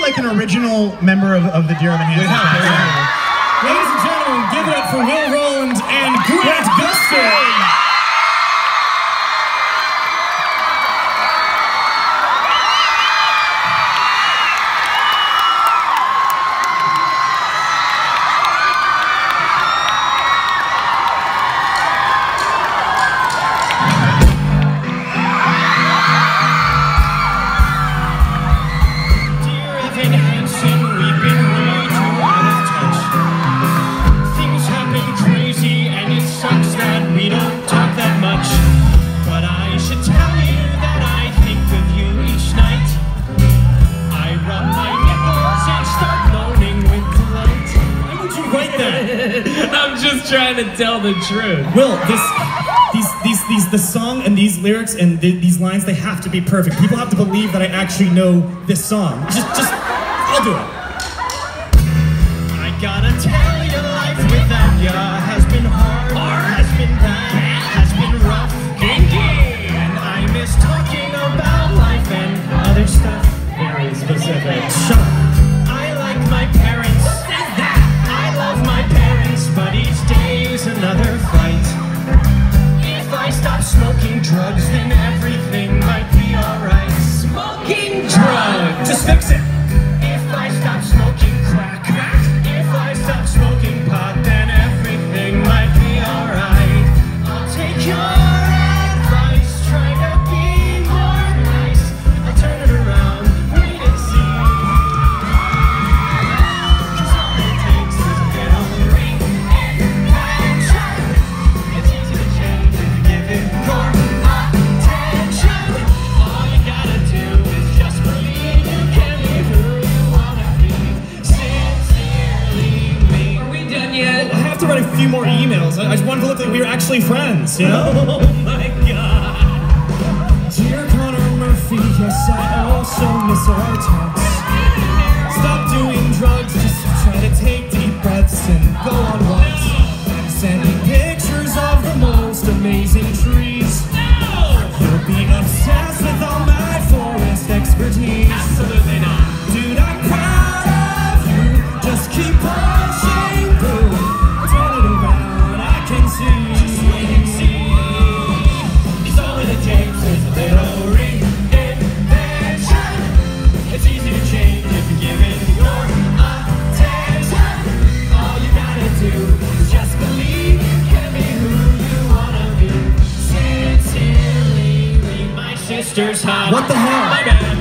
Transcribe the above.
like an original member of the Dear Evan Hansen. Ladies and gentlemen, give it up for Will Roland and Gustin. I'm just trying to tell the truth. Will, the song and these lyrics and these lines, they have to be perfect. People have to believe that I actually know this song. I'll do it. I gotta tell you, life without ya has been hard, has been bad, has been rough, kinky. And I miss talking about life and other stuff. Very specific. Shut up. I like my parents. I love my parents, but each day is another fight. If I stop smoking drugs, then everything might be alright. Smoking drugs! Just fix it! If I stop smoking crack, if I stop smoking pot, then everything might be alright. I'll take your advice, try to be more nice. I'll turn it around, wait and see. 'Cause all it takes is a little reinvention. It's easy to change if you give it your attention. All you gotta do is just believe you can be who you wanna be. Sincerely me. Are we done yet? I have to write a few more emails. I just wanted to look like we were actually friends, you know? Oh my god. Dear Connor Murphy, yes, I also miss our talks. Stop doing drugs, just try to take deep breaths and go on walks. Send me pictures of the most amazing trees. You'll be obsessed with all my forest expertise. Absolutely not. Dude, I'm proud of you. Just keep pushing through. Turn it around, I can see. Just wait and see. 'Cause all it takes is a little reinvention. It's easy to change if you give it your attention. All you gotta do is just believe you can be who you wanna be. Sincerely, my sister's hot. What the hell? My bad.